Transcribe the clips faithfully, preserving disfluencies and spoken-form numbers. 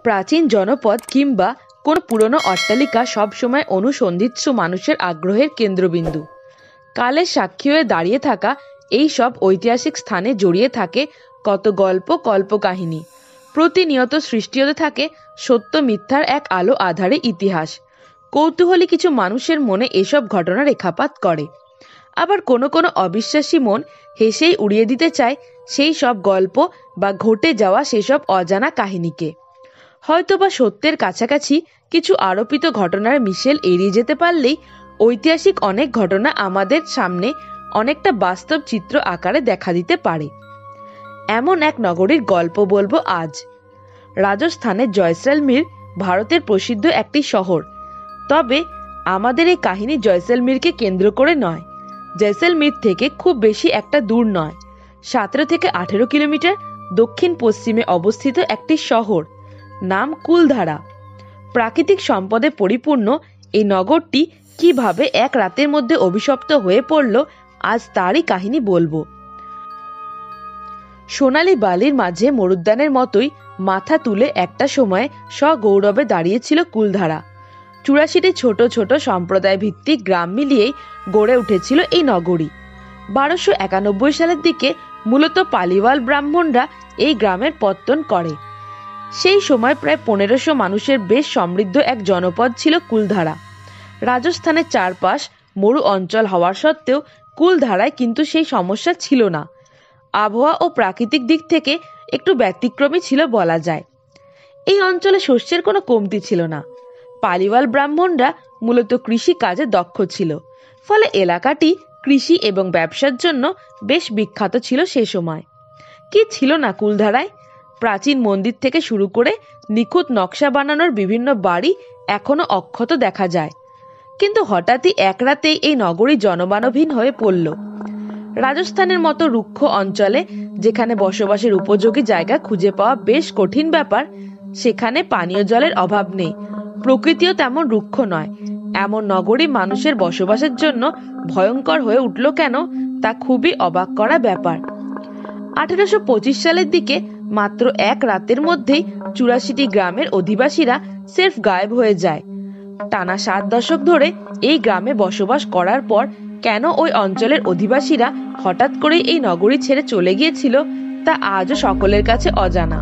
প্রাচীন জনপদ কিংবা কোন পুরনো অট্টালিকা সবসময় অনুসন্ধিৎসু মানুষের আগ্রহের কেন্দ্রবিন্দু। কালের সাক্ষী হয়ে দাঁড়িয়ে থাকা এই সব ঐতিহাসিক স্থানে জড়িয়ে থাকে কত গল্প, কল্পকাহিনী। প্রতিনিয়ত সৃষ্টি হতে থাকে সত্য মিথ্যার এক আলো আধারে ইতিহাস। কৌতূহলী কিছু মানুষের মনে এসব ঘটনা রেখাপাত করে, আবার কোনো কোনো অবিশ্বাসী মন হেসেই উড়িয়ে দিতে চায় সেই সব গল্প বা ঘটে যাওয়া সেসব অজানা কাহিনীকে। হয়তোবা সত্যের কাছাকাছি কিছু আরোপিত ঘটনার মিশেল এড়িয়ে যেতে পারলেই ঐতিহাসিক অনেক ঘটনা আমাদের সামনে অনেকটা বাস্তব চিত্র আকারে দেখা দিতে পারে। এমন এক নগরীর গল্প বলবো আজ। রাজস্থানের জয়সলমীর ভারতের প্রসিদ্ধ একটি শহর, তবে আমাদের এই কাহিনী জয়সলমীরকে কেন্দ্র করে নয়। জয়সলমীর থেকে খুব বেশি একটা দূর নয়, সতেরো থেকে আঠেরো কিলোমিটার দক্ষিণ পশ্চিমে অবস্থিত একটি শহর, নাম কুলধারা। প্রাকৃতিক সম্পদে পরিপূর্ণ এই নগরটি কিভাবে এক রাতের মধ্যে অভিশপ্ত হয়ে পড়ল, আজ তারই কাহিনী বলবো। সোনালী বালির মাঝে মরুদ্যানের মতোই মাথা তুলে একটা সময় সগৌরবে দাঁড়িয়েছিল কুলধারা। চুরাশিটি ছোট ছোট সম্প্রদায় ভিত্তিক গ্রাম মিলিয়েই গড়ে উঠেছিল এই নগরী। বারোশো একানব্বই সালের দিকে মূলত পালিওয়াল ব্রাহ্মণরা এই গ্রামের পত্তন করে। সেই সময় প্রায় পনেরোশো মানুষের বেশ সমৃদ্ধ এক জনপদ ছিল কুলধারা। রাজস্থানের চারপাশ মরু অঞ্চল হওয়ার সত্ত্বেও কুলধারায় কিন্তু সেই সমস্যা ছিল না। আবহাওয়া ও প্রাকৃতিক দিক থেকে একটু ব্যতিক্রমী ছিল বলা যায়। এই অঞ্চলে শস্যের কোনো কমতি ছিল না। পালিওয়াল ব্রাহ্মণরা মূলত কৃষি কাজে দক্ষ ছিল, ফলে এলাকাটি কৃষি এবং ব্যবসার জন্য বেশ বিখ্যাত ছিল সে সময়। কি ছিল না কুলধারায়? প্রাচীন মন্দির থেকে শুরু করে নিখুঁত নকশা বানানোর বিভিন্ন বাড়ি এখনো অক্ষত দেখা যায়। কিন্তু হঠাৎই এক রাতেই এই নগরী জনমানবহীন হয়ে পড়ল। রাজস্থানের মতো রুক্ষ অঞ্চলে, যেখানে বসবাসের উপযোগী জায়গা খুঁজে পাওয়া বেশ কঠিন ব্যাপার, সেখানে পানীয় জলের অভাব নেই, প্রকৃতিও তেমন রুক্ষ নয়। এমন নগরী মানুষের বসবাসের জন্য ভয়ঙ্কর হয়ে উঠল কেন, তা খুবই অবাক করা ব্যাপার। আঠেরোশো পঁচিশ সালের দিকে মাত্র এক রাতের মধ্যেই চুরাশিটি গ্রামের অধিবাসীরা সির্ফ গায়েব হয়ে যায়। টানা সাত দশক ধরে এই গ্রামে বসবাস করার পর কেন ওই অঞ্চলের অধিবাসীরা হঠাৎ করে এই নগরী ছেড়ে চলে গিয়েছিল, তা আজও সকলের কাছে অজানা।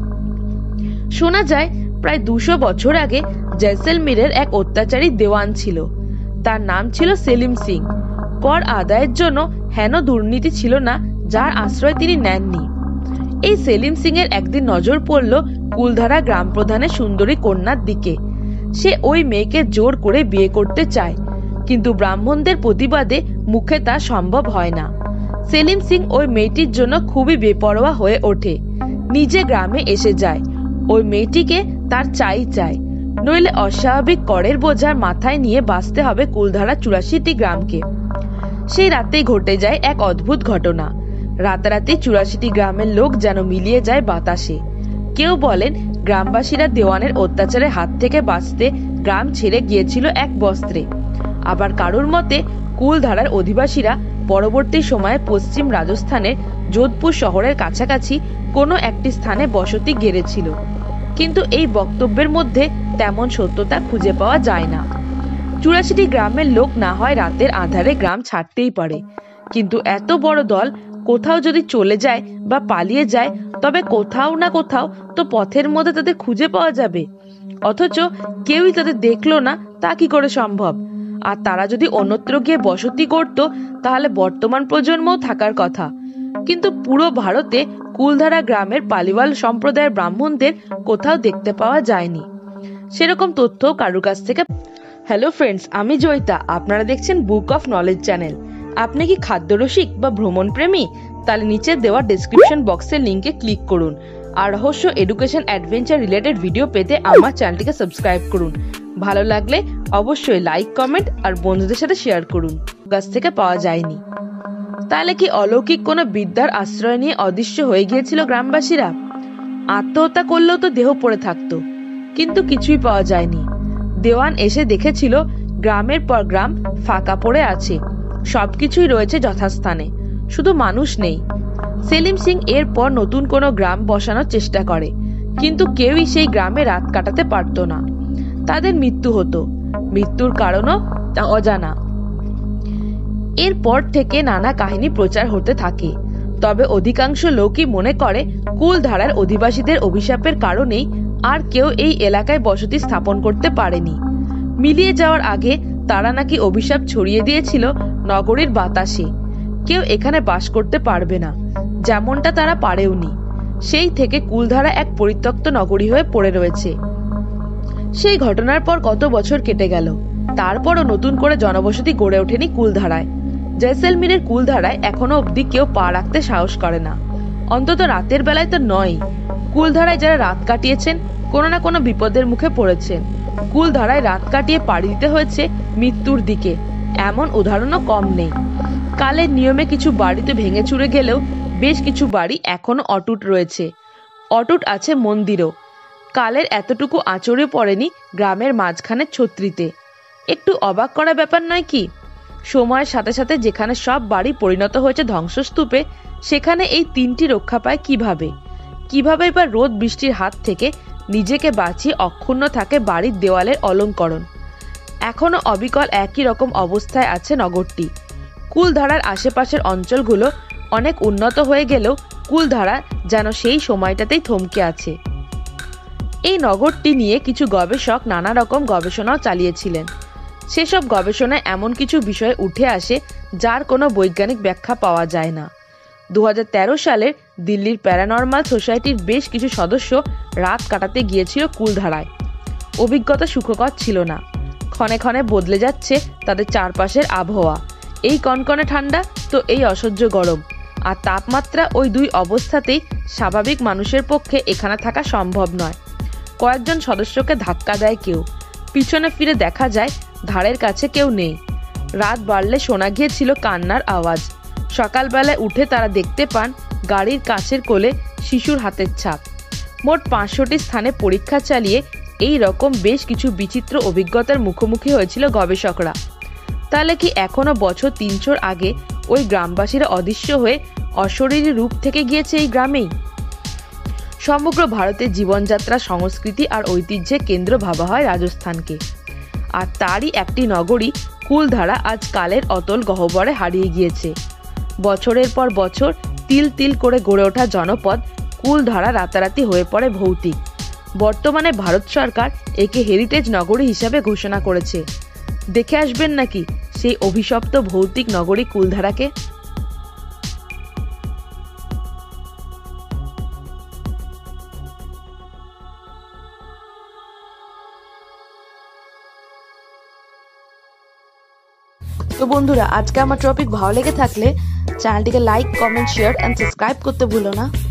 শোনা যায় প্রায় দুশো বছর আগে জয়সলমীরের এক অত্যাচারী দেওয়ান ছিল। তার নাম ছিল সেলিম সিং। কর আদায়ের জন্য হেন দুর্নীতি ছিল না যার আশ্রয় তিনি নেননি। এই সেলিম সিং এর একদিন নজর পড়ল কুলধারা গ্রাম প্রধানের সুন্দরী কন্যার দিকে। সে ওই মেয়েকে জোর করে বিয়ে করতে চায়, কিন্তু ব্রাহ্মণদের প্রতিবাদে মুখে তা সম্ভব হয় না। সেলিম সিং ওই মেয়েটির জন্য খুবই বেপরোয়া হয়ে ওঠে, নিজে গ্রামে এসে যায়। ওই মেয়েটিকে তার চাই চাই, নইলে অস্বাভাবিক করের বোঝার মাথায় নিয়ে বাঁচতে হবে কুলধারা চুরাশিটি গ্রামকে। সেই রাতেই ঘটে যায় এক অদ্ভুত ঘটনা। রাতারাতি চুরাশিটি গ্রামের লোক যেন মিলিয়ে যায় বাতাসে। কেউ বলেন গ্রামবাসীরা দেওয়ানের অত্যাচারের হাত থেকে বাঁচতে গ্রাম ছেড়ে গিয়েছিল এক বস্ত্রে। আবার কারোর মতে কুলধারার অধিবাসীরা পরবর্তী সময়ে পশ্চিম রাজস্থানের যোধপুর শহরের কাছাকাছি কোনো একটি স্থানে বসতি গেড়েছিল। কিন্তু এই বক্তব্যের মধ্যে তেমন সত্যতা খুঁজে পাওয়া যায় না। চুরাশিটি গ্রামের লোক না হয় রাতের আঁধারে গ্রাম ছাড়তেই পারে, কিন্তু এত বড় দল কোথাও যদি চলে যায় বা পালিয়ে যায়, তবে কোথাও না কোথাও তো পথের মধ্যে তাদের খুঁজে পাওয়া যাবে। অথচ কেউই তাদের দেখলো না, তা কি করে সম্ভব? আর তারা যদি অন্যত্র গিয়ে বসতি করত, তাহলে বর্তমান প্রজন্মও থাকার কথা। কিন্তু পুরো ভারতে কুলধারা গ্রামের পালিওয়াল সম্প্রদায়ের ব্রাহ্মণদের কোথাও দেখতে পাওয়া যায়নি। সেরকম তথ্য কারুর কাছ থেকে। হ্যালো ফ্রেন্ডস, আমি জয়িতা, আপনারা দেখছেন বুক অফ নলেজ চ্যানেল। আপনি কি খাদ্যরসিক বা ভ্রমণ প্রেমী? তাহলে নিচে দেওয়া ডেসক্রিপশন বক্সের লিঙ্কে ক্লিক করুন আর রহস্য, এডুকেশন, অ্যাডভেঞ্চার রিলেটেড ভিডিও পেতে আমার চ্যানেলটিকে সাবস্ক্রাইব করুন। ভালো লাগলে অবশ্যই লাইক, কমেন্ট আর বন্ধুদের সাথে শেয়ার করুন। কাছ থেকে পাওয়া যায়নি, তাহলে কি অলৌকিক কোনো বিদ্যার আশ্রয় নিয়ে অদৃশ্য হয়ে গিয়েছিল গ্রামবাসীরা? আত্মহত্যা করলেও তো দেহ পড়ে থাকতো, কিন্তু কিছুই পাওয়া যায়নি। দেওয়ান এসে দেখেছিল গ্রামের পর গ্রাম ফাঁকা পড়ে আছে, সবকিছুই রয়েছে যথাস্থানে, শুধু মানুষ নেই। সেলিম সিং এরপর নতুন কোনো গ্রাম বসানোর চেষ্টা করে, কিন্তু কেউই সেই গ্রামে রাত কাটাতে পারতো না। তাদের মৃত্যু হতো, মৃত্যুর কারণও অজানা। এরপর থেকে নানা কাহিনী প্রচার হতে থাকে। তবে অধিকাংশ লোকই মনে করে কুলধারার অধিবাসীদের অভিশাপের কারণেই আর কেউ এই এলাকায় বসতি স্থাপন করতে পারেনি। মিলিয়ে যাওয়ার আগে তারা নাকি অভিশাপ ছড়িয়ে দিয়েছিল নগরীর বাতাসে, কেউ এখানে বাস করতে পারবে না, যেমনটা তারা পারেওনি। সেই থেকে কুলধারা এক পরিত্যক্ত নগরী হয়ে পড়ে রয়েছে। সেই ঘটনার পর কত বছর কেটে গেল, তারপরও নতুন করে জনবসতি গড়ে ওঠেনি কুলধারায়। জয়সলমীরের কুলধারায় এখনো অবধি কেউ পা রাখতে সাহস করে না, অন্তত রাতের বেলায় তো নয়। কুলধারায় যারা রাত কাটিয়েছেন কোনো না কোনো বিপদের মুখে পড়েছেন। কুলধারায় রাত কাটিয়ে পাড়ি দিতে হয়েছে মৃত্যুর দিকে, এমন উদাহরণও কম নেই। কালের নিয়মে কিছু বাড়ি তো ভেঙে চুরে গেলেও বেশ কিছু বাড়ি এখনো অটুট রয়েছে। অটুট আছে মন্দিরও। কালের এতটুকু আঁচড়ে পড়েনি গ্রামের মাঝখানে ছত্রিতে। একটু অবাক করা ব্যাপার নয় কি? সময়ের সাথে সাথে যেখানে সব বাড়ি পরিণত হয়েছে ধ্বংসস্তূপে, সেখানে এই তিনটি রক্ষা পায় কিভাবে? কিভাবে এবার রোদ বৃষ্টির হাত থেকে নিজেকে বাঁচিয়ে অক্ষুণ্ণ থাকে বাড়ির দেওয়ালের অলঙ্করণ? এখনো অবিকল একই রকম অবস্থায় আছে নগরটি। কুলধারার আশেপাশের অঞ্চলগুলো অনেক উন্নত হয়ে গেলেও কুলধারা যেন সেই সময়টাতেই থমকে আছে। এই নগরটি নিয়ে কিছু গবেষক নানা রকম গবেষণাও চালিয়েছিলেন। সেসব গবেষণায় এমন কিছু বিষয় উঠে আসে যার কোনো বৈজ্ঞানিক ব্যাখ্যা পাওয়া যায় না। দু হাজার তেরো সালের দিল্লির প্যারানর্মাল সোসাইটির বেশ কিছু সদস্য রাত কাটাতে গিয়েছিল কুলধারায়। অভিজ্ঞতা সুখকর ছিল না। ক্ষণে ক্ষণে বদলে যাচ্ছে তাদের চারপাশের আবহাওয়া। এই কনকনে ঠান্ডা তো এই অসহ্য গরম, আর তাপমাত্রা ওই দুই অবস্থাতেই স্বাভাবিক মানুষের পক্ষে এখানে থাকা সম্ভব নয়। কয়েকজন সদস্যকে ধাক্কা দেয় কেউ, পিছনে ফিরে দেখা যায় ধারের কাছে কেউ নেই। রাত বাড়লে শোনা গিয়েছিল কান্নার আওয়াজ। সকালবেলায় উঠে তারা দেখতে পান গাড়ির কাছের কোলে শিশুর হাতের ছাপ। মোট পাঁচশোটি স্থানে পরীক্ষা চালিয়ে এই রকম বেশ কিছু বিচিত্র অভিজ্ঞতার মুখোমুখি হয়েছিল গবেষকরা। তাহলে কি এখনো বছর তিনশোর আগে ওই গ্রামবাসীরা অদৃশ্য হয়ে অশরীরী রূপ থেকে গিয়েছে এই গ্রামেই? সমগ্র ভারতের জীবনযাত্রা, সংস্কৃতি আর ঐতিহ্যের কেন্দ্র ভাবা হয় রাজস্থানকে। আর তারই একটি নগরী কুলধারা আজ কালের অতল গহ্বরে হারিয়ে গিয়েছে। বছরের পর বছর তিল তিল করে গড়ে ওঠা জনপদ কুলধারা রাতারাতি হয়ে পড়ে ভৌতিক। বর্তমানে ভারত সরকার একে হেরিটেজ নগরী হিসাবে ঘোষণা করেছে। দেখে আসবেন নাকি সেই অভিশপ্ত ভৌতিক নগরী কুলধারাকে? তো বন্ধুরা, আজকে আমার টপিক ভালো লেগে থাকলে চ্যানেলটিকে like, comment, share and subscribe করতে ভুলো না।